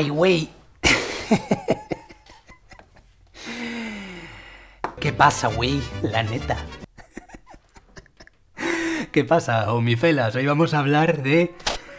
Ay, güey. ¿Qué pasa, güey? La neta. ¿Qué pasa, homifelas? Hoy vamos a hablar de...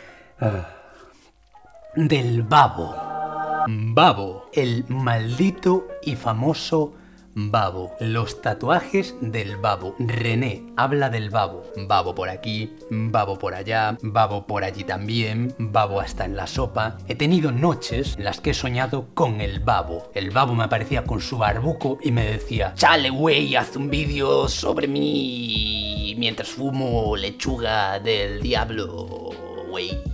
del babo. Babo. El maldito y famoso babo. Los tatuajes del babo. René habla del babo. Babo por aquí, babo por allá, babo por allí también, babo hasta en la sopa. He tenido noches en las que he soñado con el babo. El babo me aparecía con su barbuco y me decía: chale, güey, haz un vídeo sobre mí mientras fumo lechuga del diablo, güey.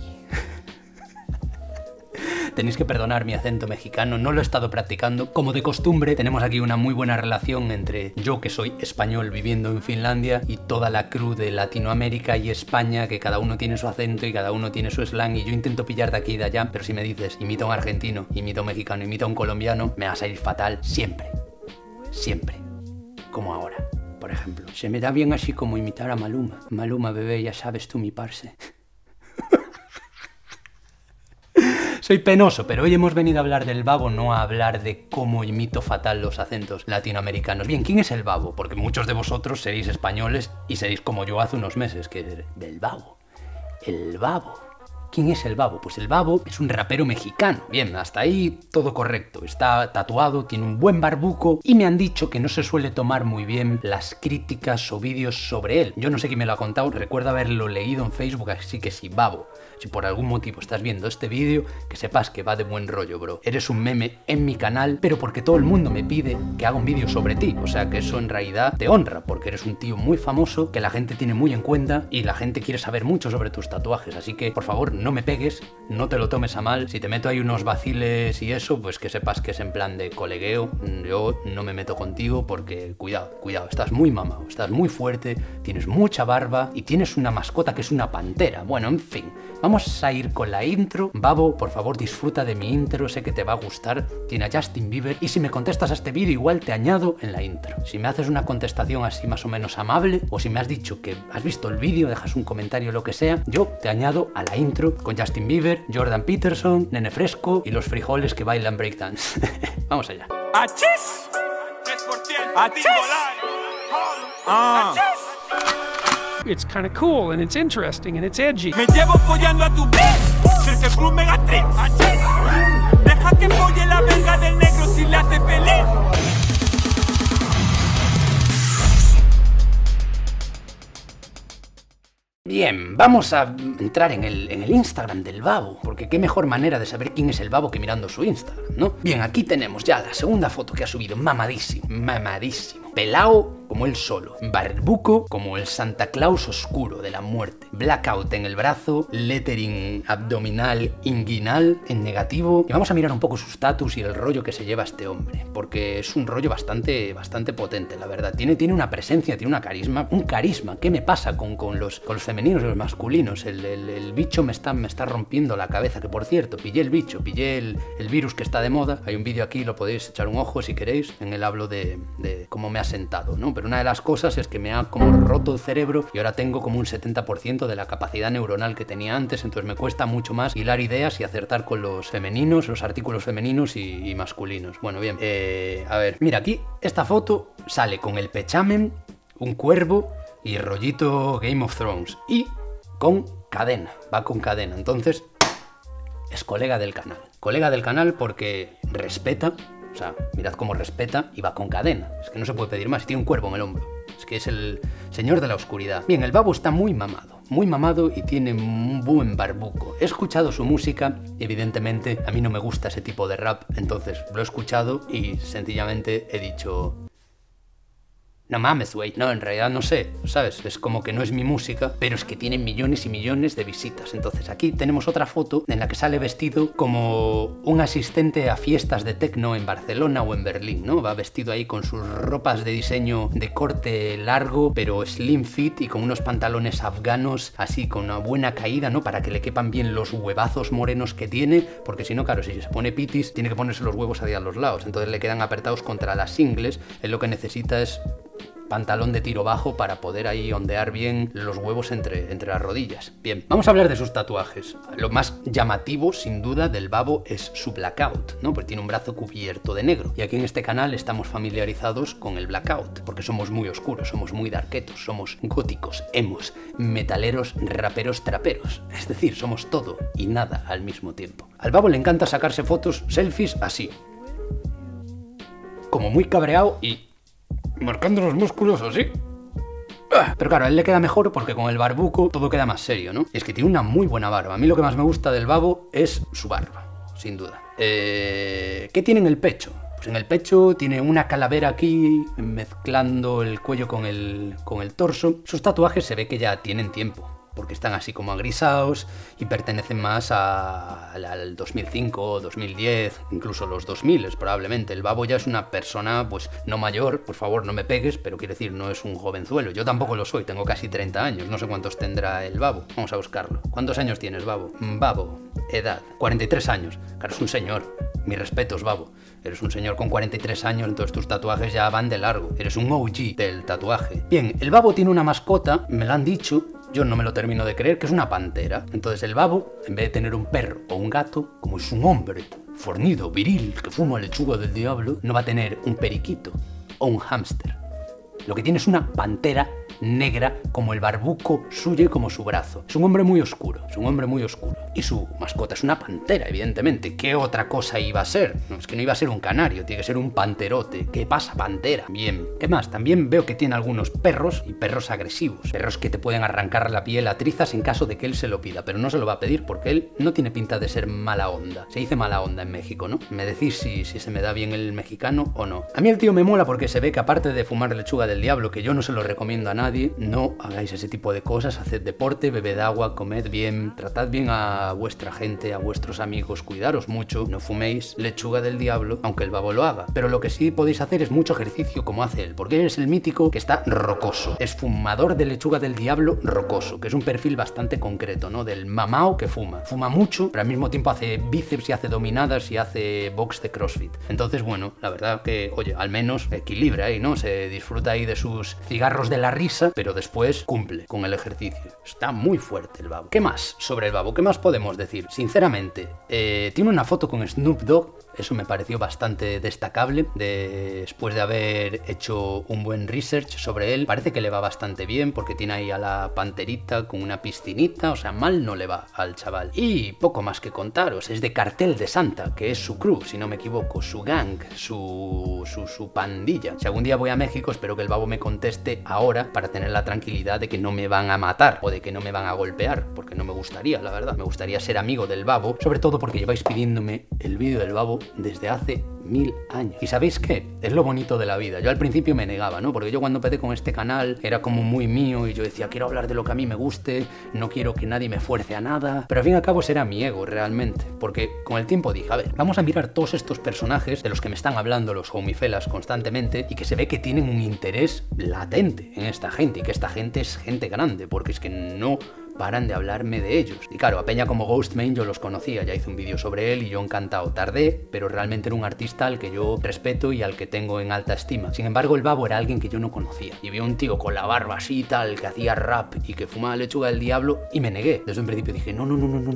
Tenéis que perdonar mi acento mexicano, no lo he estado practicando. Como de costumbre, tenemos aquí una muy buena relación entre yo, que soy español viviendo en Finlandia, y toda la crew de Latinoamérica y España, que cada uno tiene su acento y cada uno tiene su slang, y yo intento pillar de aquí y de allá, pero si me dices imita a un argentino, imita a un mexicano, imita a un colombiano, me va a salir fatal siempre. Siempre. Como ahora, por ejemplo. Se me da bien así como imitar a Maluma. Maluma, bebé, ya sabes tú mi parce. Soy penoso, pero hoy hemos venido a hablar del babo, no a hablar de cómo imito fatal los acentos latinoamericanos. Bien, ¿quién es el babo? Porque muchos de vosotros seréis españoles y seréis como yo hace unos meses, que del babo. El babo. ¿Quién es el babo? Pues el babo es un rapero mexicano. Bien, hasta ahí todo correcto. Está tatuado, tiene un buen barbuco y me han dicho que no se suele tomar muy bien las críticas o vídeos sobre él. Yo no sé quién me lo ha contado, recuerdo haberlo leído en Facebook, así que sí, babo. Si por algún motivo estás viendo este vídeo, que sepas que va de buen rollo, bro. Eres un meme en mi canal, pero porque todo el mundo me pide que haga un vídeo sobre ti. O sea que eso en realidad te honra, porque eres un tío muy famoso, que la gente tiene muy en cuenta y la gente quiere saber mucho sobre tus tatuajes. Así que, por favor, no me pegues, no te lo tomes a mal. Si te meto ahí unos vaciles y eso, pues que sepas que es en plan de colegueo. Yo no me meto contigo porque, cuidado, cuidado, estás muy mamado, estás muy fuerte, tienes mucha barba y tienes una mascota que es una pantera. Bueno, en fin. Vamos a ir con la intro. Babo, por favor, disfruta de mi intro, sé que te va a gustar. Tiene a Justin Bieber y si me contestas a este vídeo igual te añado en la intro. Si me haces una contestación así más o menos amable, o si me has dicho que has visto el vídeo, dejas un comentario, lo que sea, yo te añado a la intro con Justin Bieber, Jordan Peterson, Nene Fresco y los frijoles que bailan breakdance. Vamos allá. ¡Achis! 3%. ¡Achis! It's kind of cool and it's interesting and it's edgy. Me llevo follando a tu bitch. Circle Club Megatrix. Deja que folle la verga del negro si le hace feliz. Bien, vamos a entrar en el Instagram del babo, porque qué mejor manera de saber quién es el babo que mirando su Instagram, ¿no? Bien, aquí tenemos ya la segunda foto que ha subido, mamadísimo, mamadísimo. Pelao como él solo, barbuco como el Santa Claus oscuro de la muerte, blackout en el brazo, lettering abdominal inguinal en negativo. Y vamos a mirar un poco su status y el rollo que se lleva este hombre, porque es un rollo bastante potente, la verdad. Tiene una presencia, tiene un carisma. ¿Qué me pasa con los femeninos y los masculinos? El bicho me está rompiendo la cabeza, que por cierto, pillé el bicho, pillé el virus que está de moda. Hay un vídeo aquí, lo podéis echar un ojo si queréis, en el hablo de cómo me ha sentado, ¿no? Pero una de las cosas es que me ha como roto el cerebro y ahora tengo como un 70% de la capacidad neuronal que tenía antes, entonces me cuesta mucho más hilar ideas y acertar con los femeninos, los artículos femeninos y masculinos. Bueno, bien, a ver, mira, aquí esta foto sale con el pechamen, un cuervo y rollito Game of Thrones y con cadena, va con cadena, entonces es colega del canal. Colega del canal porque respeta. O sea, mirad cómo respeta y va con cadena. Es que no se puede pedir más. Tiene un cuervo en el hombro. Es que es el señor de la oscuridad. Bien, el babo está muy mamado y tiene un buen barbuco. He escuchado su música y evidentemente a mí no me gusta ese tipo de rap. Entonces lo he escuchado y sencillamente he dicho... No mames, güey. No, en realidad no sé, ¿sabes? Es como que no es mi música, pero es que tiene millones y millones de visitas. Entonces aquí tenemos otra foto en la que sale vestido como un asistente a fiestas de techno en Barcelona o en Berlín, ¿no? Va vestido ahí con sus ropas de diseño de corte largo, pero slim fit y con unos pantalones afganos así con una buena caída, ¿no? Para que le quepan bien los huevazos morenos que tiene, porque si no, claro, si se pone pitis, tiene que ponerse los huevos ahí a los lados. Entonces le quedan apretados contra las ingles. Él lo que necesita es pantalón de tiro bajo para poder ahí ondear bien los huevos entre las rodillas. Bien, vamos a hablar de sus tatuajes. Lo más llamativo, sin duda, del babo es su blackout, ¿no? Porque tiene un brazo cubierto de negro. Y aquí en este canal estamos familiarizados con el blackout, porque somos muy oscuros, somos muy darketos, somos góticos, emos, metaleros, raperos, traperos. Es decir, somos todo y nada al mismo tiempo. Al babo le encanta sacarse fotos, selfies, así. Como muy cabreado y marcando los músculos así. Pero claro, a él le queda mejor porque con el barbuco todo queda más serio, ¿no? Es que tiene una muy buena barba. A mí lo que más me gusta del babo es su barba, sin duda. ¿Qué tiene en el pecho? Pues en el pecho tiene una calavera aquí, mezclando el cuello con el torso. Sus tatuajes se ve que ya tienen tiempo, porque están así como agrisados y pertenecen más al 2005, 2010, incluso los 2000 probablemente. El babo ya es una persona, pues no mayor, por favor no me pegues, pero quiero decir, no es un jovenzuelo. Yo tampoco lo soy, tengo casi 30 años, no sé cuántos tendrá el babo. Vamos a buscarlo. ¿Cuántos años tienes, babo? Babo, edad, 43 años. Claro, es un señor. Mis respetos, babo. Eres un señor con 43 años, entonces tus tatuajes ya van de largo. Eres un OG del tatuaje. Bien, el babo tiene una mascota, me lo han dicho. Yo no me lo termino de creer, que es una pantera. Entonces el babo, en vez de tener un perro o un gato, como es un hombre fornido, viril, que fuma lechuga del diablo, no va a tener un periquito o un hámster. Lo que tiene es una pantera negra, como el barbuco suyo y como su brazo. Es un hombre muy oscuro, es un hombre muy oscuro. Y su mascota es una pantera, evidentemente. ¿Qué otra cosa iba a ser? No, es que no iba a ser un canario, tiene que ser un panterote. ¿Qué pasa, pantera? Bien. ¿Qué más? También veo que tiene algunos perros y perros agresivos. Perros que te pueden arrancar la piel a trizas en caso de que él se lo pida, pero no se lo va a pedir porque él no tiene pinta de ser mala onda. Se dice mala onda en México, ¿no? Me decís si se me da bien el mexicano o no. A mí el tío me mola porque se ve que aparte de fumar lechuga del diablo, que yo no se lo recomiendo a nadie, no hagáis ese tipo de cosas, haced deporte, bebed agua, comed bien, tratad bien a vuestra gente, a vuestros amigos, cuidaros mucho, no fuméis lechuga del diablo, aunque el babo lo haga. Pero lo que sí podéis hacer es mucho ejercicio como hace él, porque él es el mítico que está rocoso, es fumador de lechuga del diablo rocoso, que es un perfil bastante concreto, ¿no? Del mamao que fuma mucho, pero al mismo tiempo hace bíceps y hace dominadas y hace box de CrossFit. Entonces, bueno, la verdad que, oye, al menos equilibra ahí, ¿no? Se disfruta ahí de sus cigarros de la risa, pero después cumple con el ejercicio. Está muy fuerte el babo. ¿Qué más sobre el babo? ¿Qué más podemos decir? Sinceramente, tiene una foto con Snoop Dogg. Eso me pareció bastante destacable después de haber hecho un buen research sobre él. Parece que le va bastante bien porque tiene ahí a la panterita con una piscinita, o sea, mal no le va al chaval. Y poco más que contaros, es de Cartel de Santa, que es su crew, si no me equivoco, su gang, su pandilla. Si algún día voy a México, espero que el babo me conteste ahora para tener la tranquilidad de que no me van a matar o de que no me van a golpear, porque no me gustaría, la verdad. Me gustaría ser amigo del babo, sobre todo porque lleváis pidiéndome el vídeo del babo desde hace 1000 años. ¿Y sabéis qué? Es lo bonito de la vida. Yo al principio me negaba, ¿no? Porque yo cuando empecé con este canal era como muy mío y yo decía, quiero hablar de lo que a mí me guste, no quiero que nadie me fuerce a nada. Pero al fin y al cabo será mi ego realmente. Porque con el tiempo dije, a ver, vamos a mirar todos estos personajes de los que me están hablando los homifelas constantemente y que se ve que tienen un interés latente en esta gente y que esta gente es gente grande, porque es que no paran de hablarme de ellos. Y claro, a peña como Ghostman yo los conocía, ya hice un vídeo sobre él y yo encantado. Tardé, pero realmente era un artista al que yo respeto y al que tengo en alta estima. Sin embargo, el babo era alguien que yo no conocía. Y vi un tío con la barba así tal, que hacía rap y que fumaba lechuga del diablo y me negué. Desde un principio dije, no.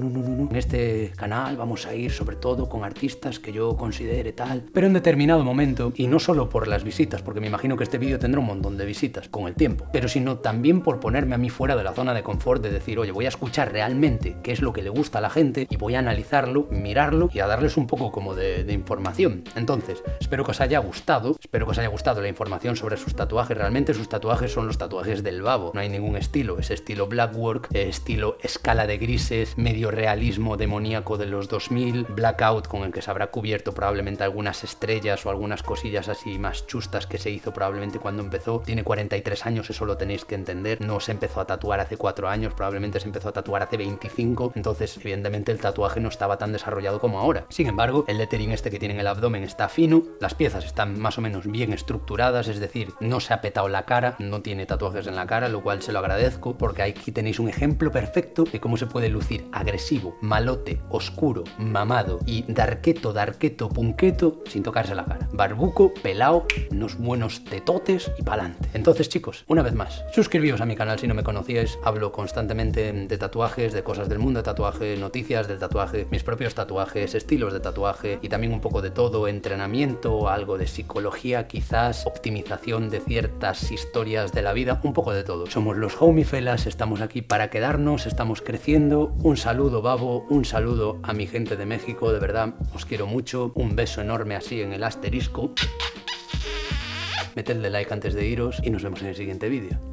En este canal vamos a ir sobre todo con artistas que yo considere tal. Pero en determinado momento, y no solo por las visitas, porque me imagino que este vídeo tendrá un montón de visitas con el tiempo, pero sino también por ponerme a mí fuera de la zona de confort de decir, oye, voy a escuchar realmente qué es lo que le gusta a la gente y voy a analizarlo, mirarlo y a darles un poco como de información. Entonces, espero que os haya gustado la información sobre sus tatuajes. Realmente sus tatuajes son los tatuajes del babo, no hay ningún estilo, es estilo blackwork, estilo escala de grises, medio realismo demoníaco de los 2000, blackout con el que se habrá cubierto probablemente algunas estrellas o algunas cosillas así más chustas que se hizo probablemente cuando empezó. Tiene 43 años, eso lo tenéis que entender, no se empezó a tatuar hace 4 años, probablemente probablemente se empezó a tatuar hace 25, entonces evidentemente el tatuaje no estaba tan desarrollado como ahora. Sin embargo, el lettering este que tiene en el abdomen está fino, las piezas están más o menos bien estructuradas, es decir, no se ha petado la cara, no tiene tatuajes en la cara, lo cual se lo agradezco, porque aquí tenéis un ejemplo perfecto de cómo se puede lucir agresivo, malote, oscuro, mamado y darketo, punketo sin tocarse la cara. Barbuco, pelao, unos buenos tetotes y pa'lante. Entonces, chicos, una vez más, suscribíos a mi canal si no me conocíais. Hablo constantemente de tatuajes, de cosas del mundo de tatuaje, noticias del tatuaje, mis propios tatuajes, estilos de tatuaje y también un poco de todo, entrenamiento, algo de psicología quizás, optimización de ciertas historias de la vida, un poco de todo. Somos los Homie Fellas, estamos aquí para quedarnos, estamos creciendo. Un saludo, Babo, un saludo a mi gente de México, de verdad, os quiero mucho, un beso enorme así en el asterisco. Metedle like antes de iros y nos vemos en el siguiente vídeo.